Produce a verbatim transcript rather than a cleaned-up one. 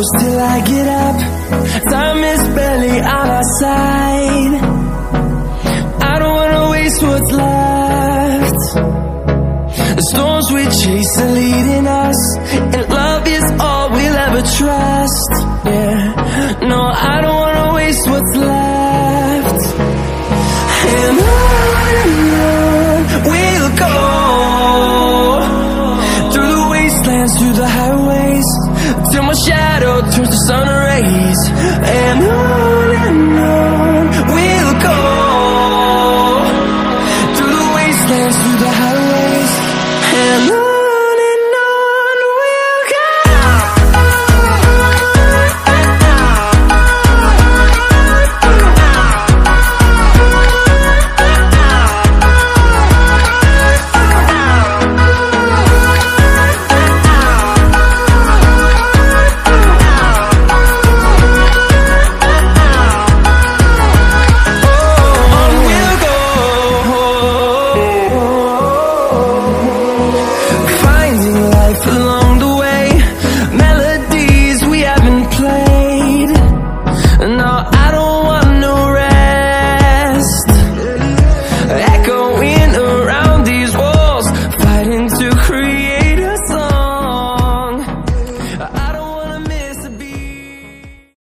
close till I get up. Time is barely on our side. I don't wanna waste what's left. The storms we chase are leading us, and love is all we'll ever trust. Yeah, no, I don't wanna waste what's left. And on and on we'll go, through the wastelands, through the highways, till my shadow turns to sun